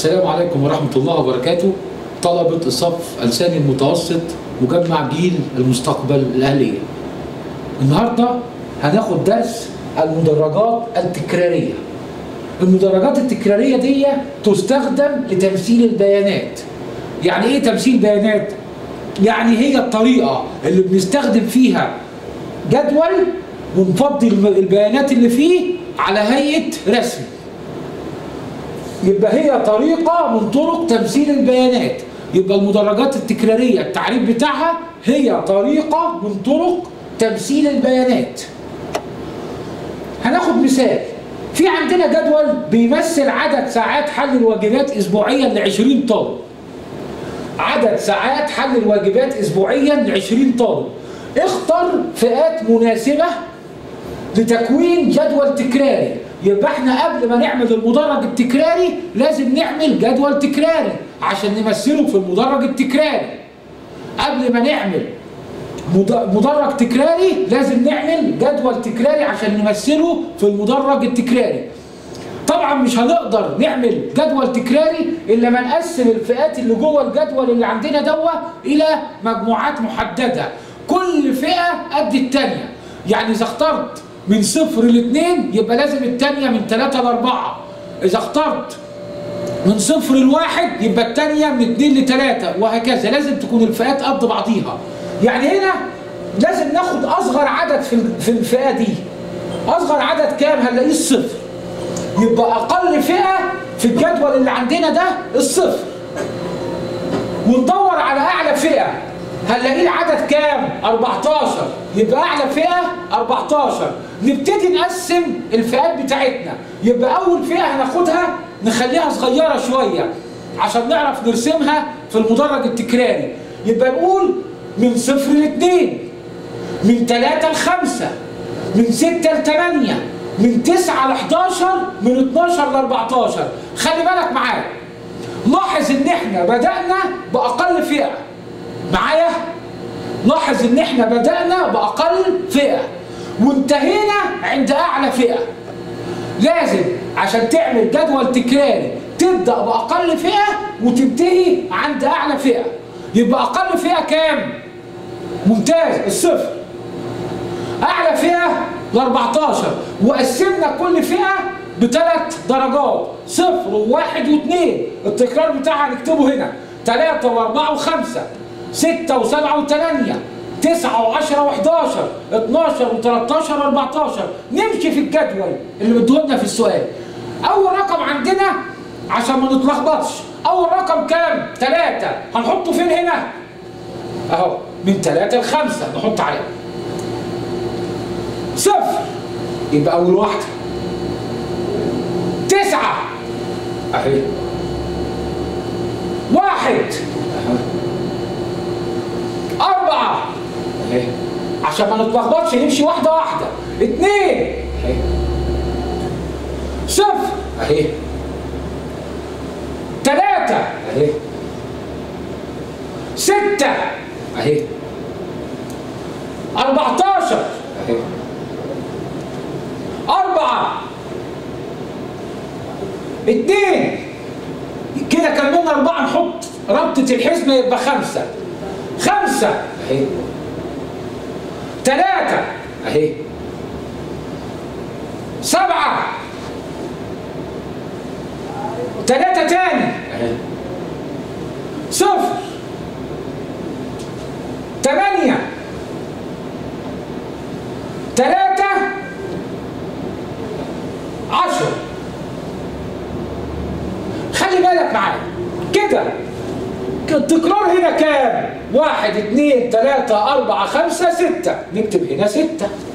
السلام عليكم ورحمة الله وبركاته. طلبة الصف الثاني المتوسط مجمع جيل المستقبل الأهلية. النهاردة هناخد درس المدرجات التكرارية. المدرجات التكرارية دي تستخدم لتمثيل البيانات. يعني ايه تمثيل بيانات؟ يعني هي الطريقة اللي بنستخدم فيها جدول ونفضل البيانات اللي فيه على هيئة رسم. يبقى هي طريقة من طرق تمثيل البيانات. يبقى المدرجات التكرارية التعريف بتاعها هي طريقة من طرق تمثيل البيانات. هناخد مثال. في عندنا جدول بيمثل عدد ساعات حل الواجبات اسبوعيا ل 20 طالب. عدد ساعات حل الواجبات اسبوعيا ل 20 طالب. اختر فئات مناسبة لتكوين جدول تكراري. يبقى احنا قبل ما نعمل المدرج التكراري لازم نعمل جدول تكراري عشان نمثله في المدرج التكراري. قبل ما نعمل مدرج تكراري لازم نعمل جدول تكراري عشان نمثله في المدرج التكراري. طبعا مش هنقدر نعمل جدول تكراري الا ما نقسم الفئات اللي جوه الجدول اللي عندنا دوه الى مجموعات محدده، كل فئه قد الثانيه. يعني اذا اخترت من 0 ل 2 يبقى لازم الثانيه من 3 ل 4. اذا اخترت من 0 ل 1 يبقى الثانيه من 2 ل 3 وهكذا. لازم تكون الفئات قد بعضيها. يعني هنا لازم ناخد اصغر عدد في الفئه دي. اصغر عدد كام؟ هنلاقيه الصفر. يبقى اقل فئه في الجدول اللي عندنا ده الصفر. وندور على اعلى فئه هنلاقيه العدد كام؟ 14. يبقى اعلى فئه 14. نبتدي نقسم الفئات بتاعتنا. يبقى اول فئه هناخدها نخليها صغيره شويه عشان نعرف نرسمها في المدرج التكراري. يبقى نقول من 0 ل 2، من 3 ل 5، من 6 ل 8، من 9 ل 11، من 12 ل 14. خلي بالك معايا. لاحظ ان احنا بدأنا بأقل فئة. معايا؟ لاحظ ان احنا بدأنا بأقل فئة وانتهينا عند أعلى فئة. لازم عشان تعمل جدول تكراري تبدأ بأقل فئة وتنتهي عند أعلى فئة. يبقى أقل فئة كام؟ ممتاز، الصفر. أعلى فئة ل 14. وقسمنا كل فئة بثلاث درجات، 0 و1 و2. التكرار بتاعها هنكتبه هنا 3 و4 و5، 6 و7 و8، 9 و10 و11، 12 و13 و14. نمشي في الجدول اللي مديهولنا في السؤال. أول رقم عندنا عشان ما نتلخبطش، أول رقم كام؟ 3. هنحطه فين هنا؟ أهو من 3 ل 5 نحط عليه 0. يبقى أول واحدة. 9 أهي. 1 4 أهي عشان ما نتلخبطش نمشي واحدة واحدة. 2 أهي. 0 أهي. 3 أهي. 6 أهي. 14 أهي. 4 2 كده كملنا 4. نحط ربطة الحزمة يبقى 5. 5 اهي. 3 اهي. 7 3 تاني اهي. 0 8 3 10. خلي بالك معايا كده. التكرار هنا كام؟ 1 2 3 4 5 6. نكتب هنا 6.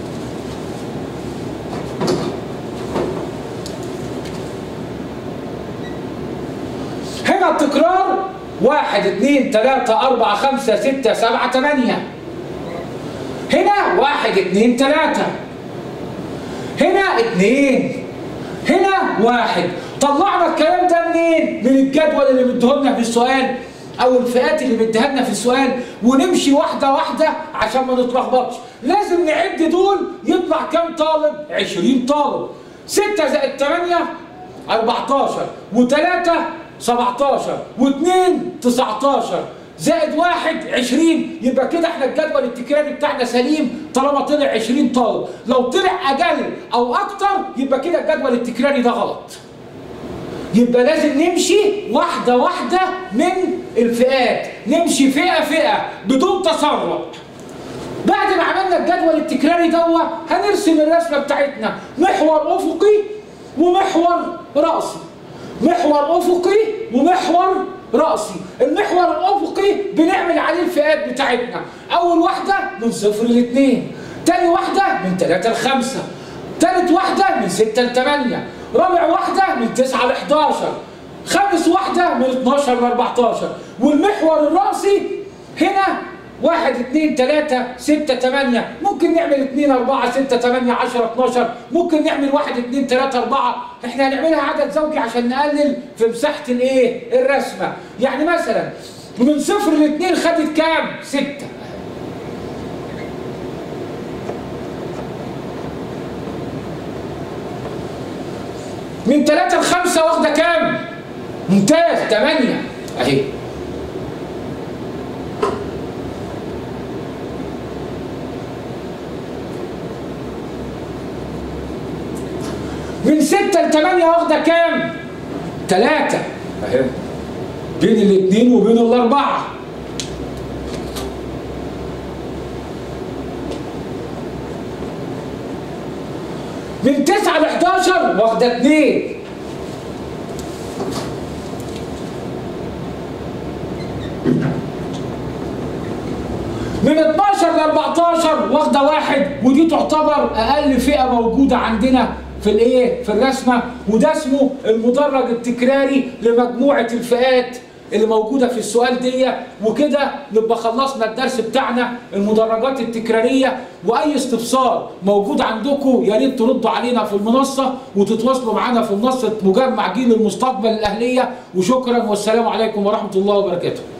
هنا التكرار 1 2 3 4 5 6 7 8. هنا 1 2 3. هنا 2. هنا 1. طلعنا الكلام ده منين؟ من الجدول اللي مديهولنا في السؤال او الفئات اللي مديها لنا في السؤال. ونمشي واحده واحده عشان ما نتلخبطش. لازم نعد دول يطلع كام طالب؟ 20 طالب. 6 زائد 8 14 و3 17 و2 19 زائد 1 20. يبقى كده احنا الجدول التكراري بتاعنا سليم طالما طلع 20 طالب. لو طلع اقل او اكتر يبقى كده الجدول التكراري ده غلط. يبقى لازم نمشي واحده واحده من الفئات، نمشي فئه فئه بدون تسرع. بعد ما عملنا الجدول التكراري دوت هنرسم الرسمه بتاعتنا، محور افقي ومحور راسي. محور افقي ومحور راسي. المحور الافقي بنعمل عليه الفئات بتاعتنا، اول واحده من 0 ل 2، تاني واحده من 3 ل 5، تالت واحده من 6 ل 8، رابع واحده من 9 ل 11، خامس واحده من 12 ل 14. والمحور الراسي هنا 1 2 3 6 8. ممكن نعمل 2 4 6 8 10 12. ممكن نعمل 1 2 3 4. احنا هنعملها عدد زوجي عشان نقلل في مساحه الايه؟ الرسمه. يعني مثلا من 0 ل 2 خدت كام؟ 6. من 3 ل 5 واخده كام؟ ممتاز 8 اهي. من 6 ل 8 واخده كام؟ 3 اهي، بين الاثنين وبين الاربعه. من 9 ل 11 واخده 2. من 12 ل 14 واخده 1، ودي تعتبر اقل فئه موجوده عندنا في الايه؟ في الرسمه، وده اسمه المدرج التكراري لمجموعه الفئات اللي موجوده في السؤال دي. وكده نبقى خلصنا الدرس بتاعنا المدرجات التكراريه. واي استفسار موجود عندكم يا ريت تردوا علينا في المنصه وتتواصلوا معانا في منصه مجمع جيل المستقبل الاهليه. وشكرا والسلام عليكم ورحمه الله وبركاته.